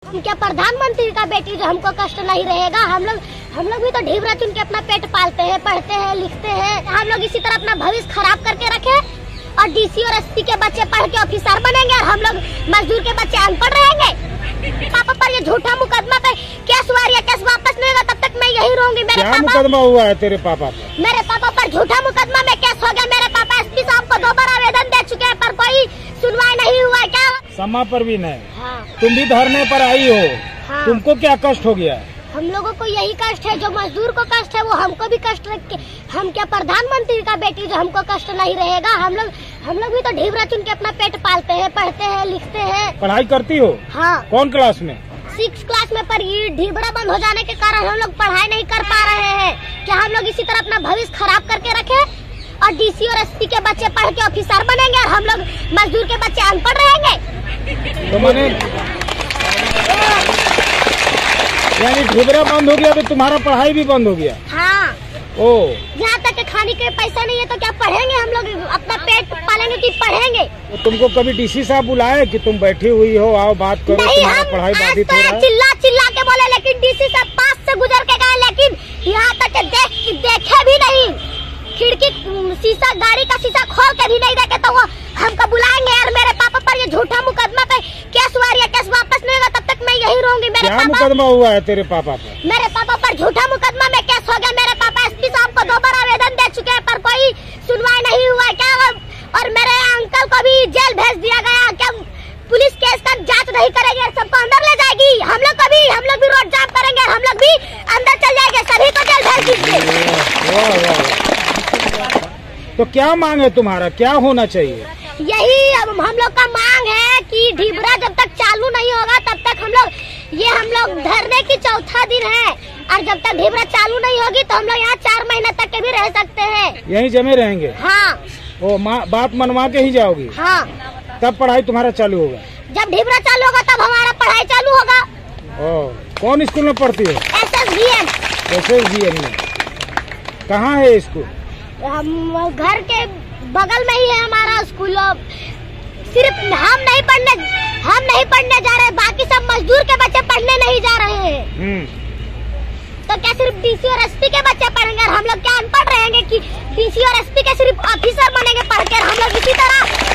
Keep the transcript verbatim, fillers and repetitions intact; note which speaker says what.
Speaker 1: हम क्या प्रधानमंत्री का बेटी जो हमको कष्ट नहीं रहेगा। हम लोग हम लोग भी तो ढीबरा चुन के अपना पेट पालते हैं, पढ़ते हैं, लिखते हैं। हम लोग इसी तरह अपना भविष्य खराब करके रखे और डीसी और एसपी के बच्चे पढ़ के ऑफिसर बनेंगे और हम लोग मजदूर के बच्चे अनपढ़ रहेंगे। पापा पर ये झूठा मुकदमा पे केस हुआ या केस वापस नहीं होगा तब तक मैं यही रहूंगी। मेरे
Speaker 2: क्या
Speaker 1: पापा
Speaker 2: मुकदमा हुआ है तेरे पापा पर?
Speaker 1: मेरे पापा पर झूठा मुकदमा में केस हो गया। मेरे पापा एसपी साहब को दो बार आवेदन दे चुके हैं पर कोई सुनवाई नहीं हुआ। क्या
Speaker 2: समा पर भी नहीं?
Speaker 1: हाँ।
Speaker 2: तुम भी धरने पर आई हो।
Speaker 1: हाँ।
Speaker 2: तुमको क्या कष्ट हो गया?
Speaker 1: हम लोगों को यही कष्ट है, जो मजदूर को कष्ट है वो हमको भी कष्ट रख के। हम क्या प्रधानमंत्री का बेटी जो हमको कष्ट नहीं रहेगा। हम लोग हम लोग भी तो ढीबरा चुन के अपना पेट पालते हैं, पढ़ते हैं, लिखते हैं।
Speaker 2: पढ़ाई करती हो?
Speaker 1: हाँ।
Speaker 2: कौन क्लास में?
Speaker 1: सिक्स क्लास में। पर ये ढीबरा बंद हो जाने के कारण हम लोग पढ़ाई नहीं कर पा रहे हैं। क्या हम लोग इसी तरह अपना भविष्य खराब करके रखे और डीसी और एसपी के बच्चे पढ़ के ऑफिसर बनेंगे और हम लोग मजदूर के बच्चे अनपढ़ रहेंगे।
Speaker 2: तो मैंने यानी ढीबरा बंद हो गया तो तुम्हारा पढ़ाई भी बंद हो गया?
Speaker 1: हाँ।
Speaker 2: ओ,
Speaker 1: यहाँ तक के खाने के पैसा नहीं है तो क्या पढ़ेंगे हम लोग? अपना पेट पालेंगे कि पढ़ेंगे?
Speaker 2: तो तुमको कभी डीसी साहब बुलाए कि तुम बैठी हुई हो, आओ बात करो, तुम्हारा पढ़ाई बाधित हो रहा है?
Speaker 1: चिल्ला चिल्ला के बोले लेकिन डीसी साहब पास से गुजर के गए लेकिन यहाँ तक के देख देखे भी नहीं। खिड़की शीशा गाड़ी का शीशा खोल के भी नहीं देखे तो वो हमको बुलाएंगे। यार मेरे पापा पर ये झूठा मुकदमा पे केस हुआ या केस वापस नहीं होगा तब तक मैं यही रहूंगी। मेरे
Speaker 2: क्या मुकदमा हुआ है तेरे पापा पर?
Speaker 1: मेरे पापा पर झूठा मुकदमा में केस हो गया। मेरे पापा एसपी साहब को दो बार आवेदन दे चुके हैं पर कोई सुनवाई नहीं हुआ। क्या और मेरे अंकल को भी जेल भेज दिया गया। क्या पुलिस केस का जांच नहीं करेगी और सबको अंदर ले जाएगी? हम लोग को भी हम लोग भी रोड जाम करेंगे, हम लोग भी अंदर चल जाएंगे, सभी को जेल भेज दीजिए।
Speaker 2: तो क्या मांग है तुम्हारा, क्या होना चाहिए?
Speaker 1: यही अब हम लोग का मांग है कि ढीबरा जब तक चालू नहीं होगा तब तक हम लोग ये हम लोग धरने की चौथा दिन है और जब तक ढीबरा चालू नहीं होगी तो हम लोग यहाँ चार महीने तक के भी रह सकते हैं।
Speaker 2: यहीं जमे रहेंगे?
Speaker 1: हाँ।
Speaker 2: ओ, बात मनवा के ही जाओगी?
Speaker 1: हाँ।
Speaker 2: तब पढ़ाई तुम्हारा चालू होगा?
Speaker 1: जब ढीबरा चालू होगा तब हमारा पढ़ाई चालू होगा।
Speaker 2: ओ, कौन स्कूल में पढ़ती हो?
Speaker 1: S S B M.
Speaker 2: S S B M में कहाँ है स्कूल?
Speaker 1: हम घर के बगल में ही है हमारा स्कूल। सिर्फ हम नहीं पढ़ने हम नहीं पढ़ने जा रहे, बाकी सब मजदूर के बच्चे पढ़ने नहीं जा रहे हैं। तो क्या सिर्फ डीसी और एसपी के बच्चे पढ़ेंगे और हम लोग क्या अनपढ़ रहेंगे कि डीसी और एसपी के सिर्फ ऑफिसर बनेंगे पढ़ के? हम लोग इसी तरह